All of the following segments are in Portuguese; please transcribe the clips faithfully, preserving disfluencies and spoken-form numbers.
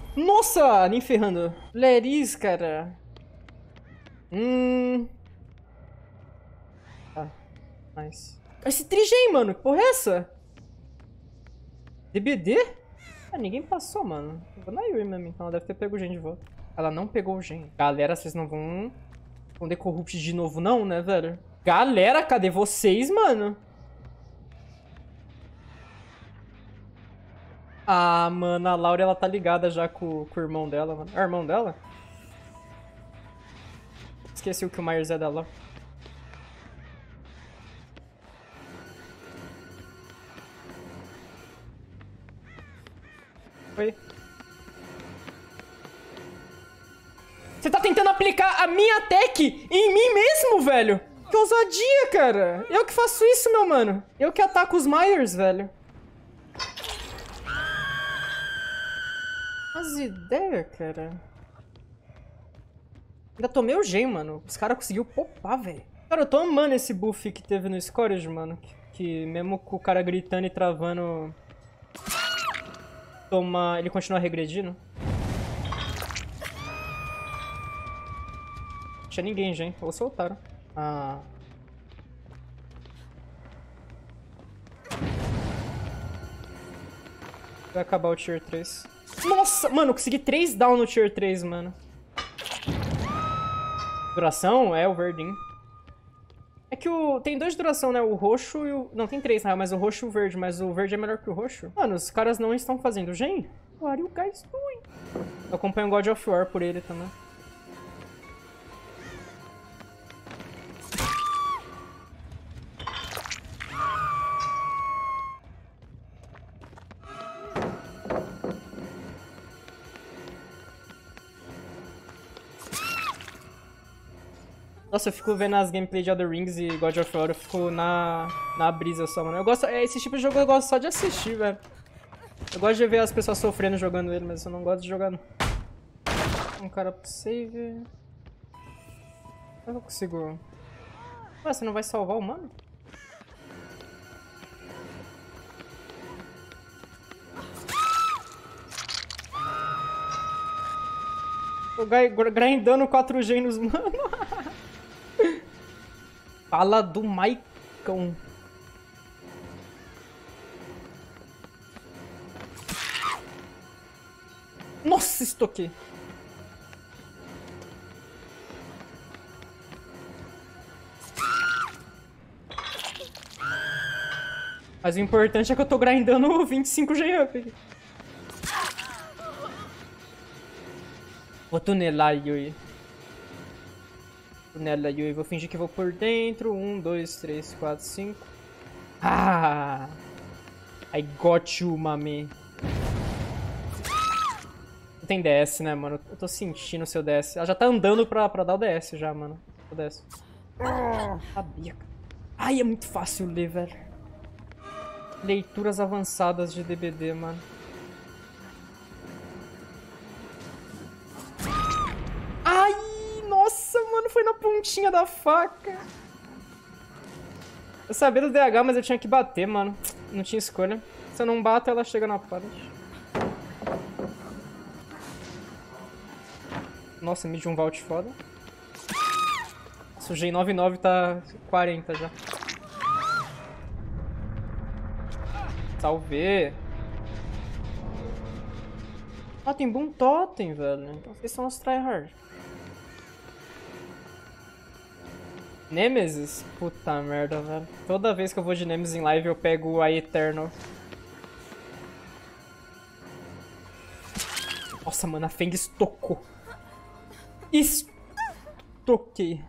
Nossa, nem ferrando. Leris, cara. Hum... Tá, nice. Esse Trigem, mano, que porra é essa? D B D? Ah, ninguém passou, mano. Eu vou na Yuri mesmo, então ela deve ter pego o gen de volta. Ela não pegou o gen. Galera, vocês não vão... Vão de corrupt de novo não, né, velho? Galera, cadê vocês, mano? Ah, mano, a Laura, ela tá ligada já com, com o irmão dela, mano. É o irmão dela? Esqueci o que o Myers é da Laura. Oi. Você tá tentando aplicar a minha tech em mim mesmo, velho? Que ousadia, cara. Eu que faço isso, meu mano. Eu que ataco os Myers, velho. As ideias, cara. Ainda tomei o gen, mano. Os caras conseguiram popar, velho. Cara, eu tô amando esse buff que teve no Scourge, mano. Que, que mesmo com o cara gritando e travando... Toma... Ele continua regredindo. Não tinha ninguém, gente. Ou soltaram. Ah... Vai acabar o tier três. Nossa, mano, eu consegui três down no tier três, mano. Duração? É, o verdinho. É que o... Tem dois duração, né? O roxo e o... Não, tem três, né? Mas o roxo e o verde. Mas o verde é melhor que o roxo. Mano, os caras não estão fazendo gen? What are you guys doing? Eu acompanho o God of War por ele também. Nossa, eu fico vendo as gameplays de Elden Rings e God of War, eu fico na, na brisa só, mano. Eu gosto, esse tipo de jogo eu gosto só de assistir, velho. Eu gosto de ver as pessoas sofrendo jogando ele, mas eu não gosto de jogar, não. Um cara pro save... Como é que eu consigo... Ué, você não vai salvar o mano? Tô grindando quatro G nos mano. Fala do Maicão. Nossa, estoquei. Mas o importante é que eu tô grindando vinte e cinco G up. Vou tunelar, Yui. Tunela, Yui. Vou fingir que vou por dentro. Um, dois, três, quatro, cinco. Ah! I got you, mami. Não tem D S, né, mano? Eu tô sentindo o seu D S. Ela já tá andando pra, pra dar o D S já, mano. O D S. Sabia. Ai, é muito fácil ler, velho. Leituras avançadas de D B D, mano. Ai, nossa, mano, foi na pontinha da faca. Eu sabia do D H, mas eu tinha que bater, mano. Não tinha escolha. Se eu não bato, ela chega na parede. Nossa, mid um vault foda. Sujei nove nove, tá quarenta já. Salve! Ah, tem Boom Totem, velho. Então vocês são os tryhard. Nemesis? Puta merda, velho. Toda vez que eu vou de Nemesis em live eu pego a Eternal. Nossa, mano, a Feng estocou. Estoquei.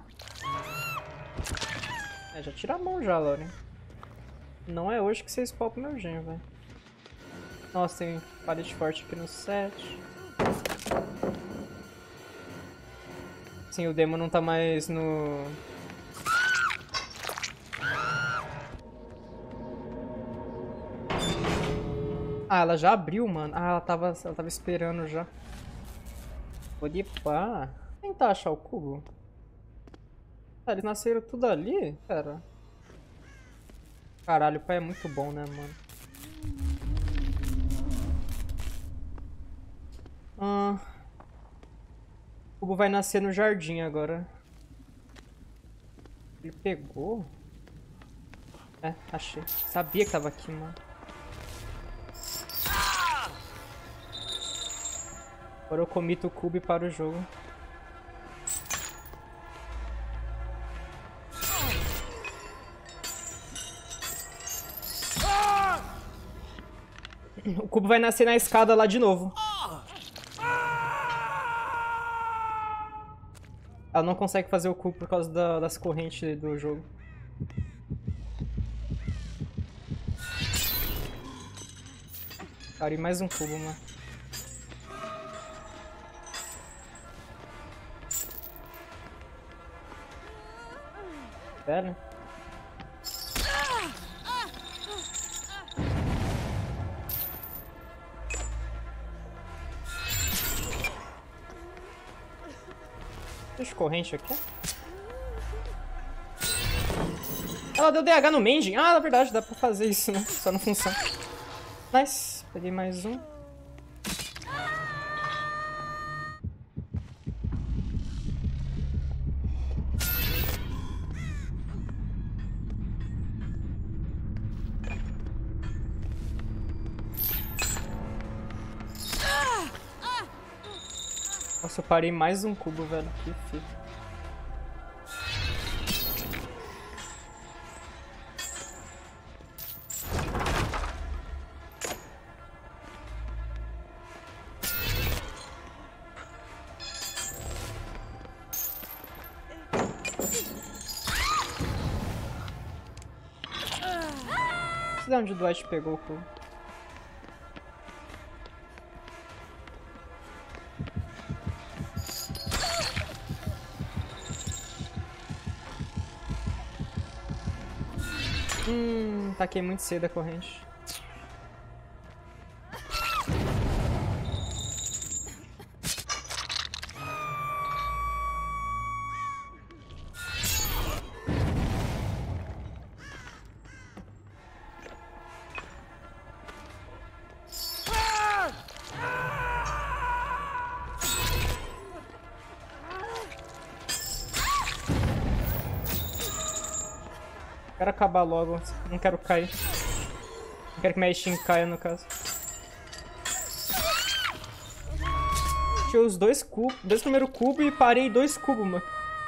É, já tira a mão já, Lauren. Não é hoje que vocês popam meu gen, velho. Nossa, tem parede forte aqui no set. Sim, o demo não tá mais no... Ah, ela já abriu, mano. Ah, ela tava, ela tava esperando já. Pode pá. Tentar achar o cubo. Ah, eles nasceram tudo ali? Pera. Caralho, o pai é muito bom, né, mano? Ah, o cubo vai nascer no jardim agora. Ele pegou? É, achei. Sabia que tava aqui, mano. Agora eu comito o cubo e paro o jogo. O cubo vai nascer na escada lá de novo. Ela não consegue fazer o cubo por causa da, das correntes do jogo. Cara, e mais um cubo, mano. Pera. Deixa corrente aqui. Ela deu D H no Mending. Ah, na verdade, dá pra fazer isso, né? Só não funciona. Nice. Peguei mais um. Nossa, eu parei mais um cubo, velho. Que fita. Não sei onde o Dwight pegou o cubo. Hum, taquei muito cedo a corrente. Quero acabar logo, não quero cair. Não quero que minha Steam caia, no caso. Tirei os dois cubos, dois primeiros cubos e parei dois cubos, mano.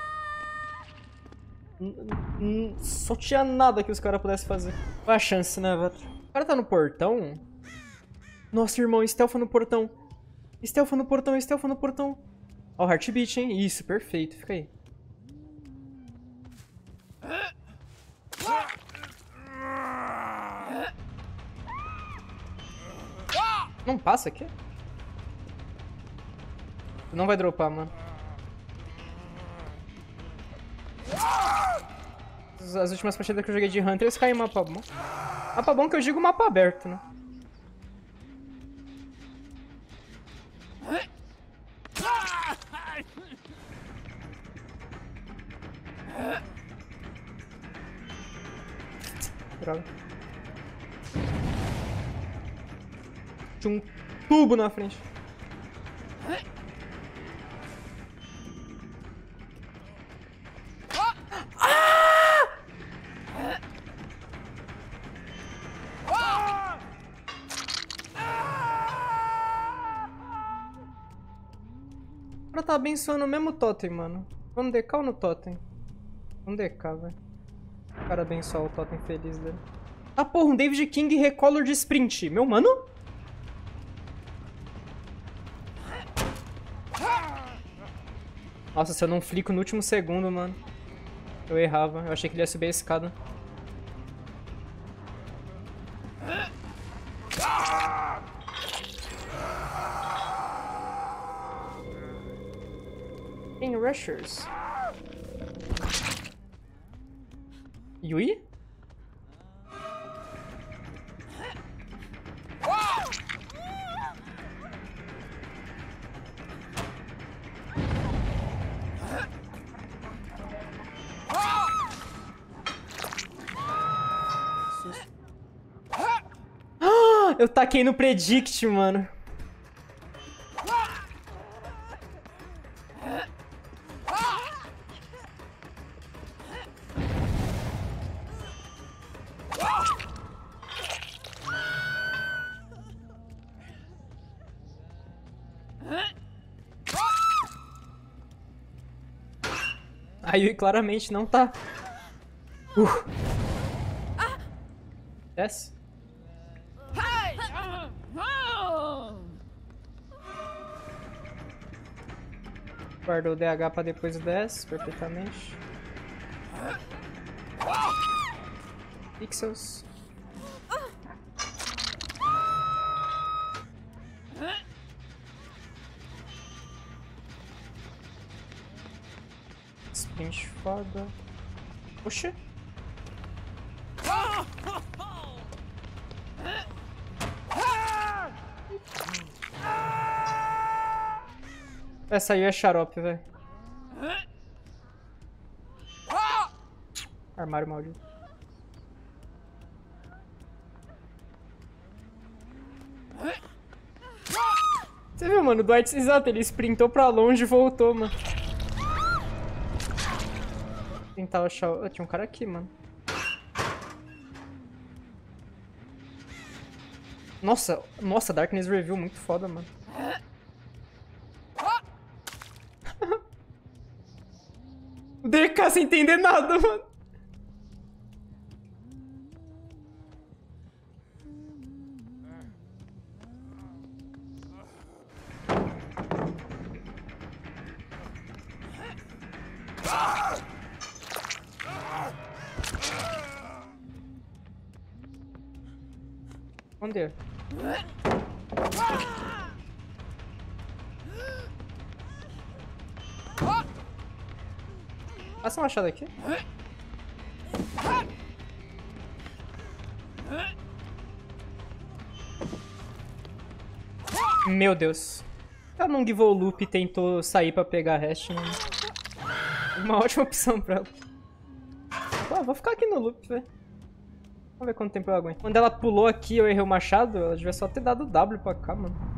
Só tinha nada que os caras pudessem fazer. Qual a chance, né, velho? O cara tá no portão? Nossa, irmão, stealth no portão. Stealth no portão, stealth no portão. Ó, o heartbeat, hein? Isso, perfeito, fica aí. Não passa aqui? Não vai dropar, mano. As últimas partidas que eu joguei de Hunter, eles caem em mapa bom. Mapa bom que eu digo mapa aberto, né? Droga. Tinha um tubo na frente. O cara tá abençoando o mesmo totem, mano. Vamos D K ou no totem? Vamos D K, velho. O cara abençoar o totem feliz dele. Ah, porra, um David King Recolor de sprint. Meu mano? Nossa, se eu não flico no último segundo, mano. Eu errava. Eu achei que ele ia subir a escada. Tem rushers. Yui? Eu taquei no Predict, mano. A Yui claramente não tá. Uh. Desce. Guardou o D H pra depois desce, perfeitamente. Pixels. Sprint foda. Oxi. Essa aí é xarope, velho. Armário maldito. Você viu, mano? O Dwight, exato, ele sprintou pra longe e voltou, mano. Tentar achar... Oh, tinha um cara aqui, mano. Nossa, nossa, Darkness Review muito foda, mano. O D K sem entender nada, mano. Onde é? Passa uma machado aqui. Meu Deus. Ela não givou o loop e tentou sair pra pegar a hash, mano. Uma ótima opção pra ela. Pô, vou ficar aqui no loop, velho. Vamos ver quanto tempo eu aguento. Quando ela pulou aqui, eu errei o machado, ela devia só ter dado W pra cá, mano.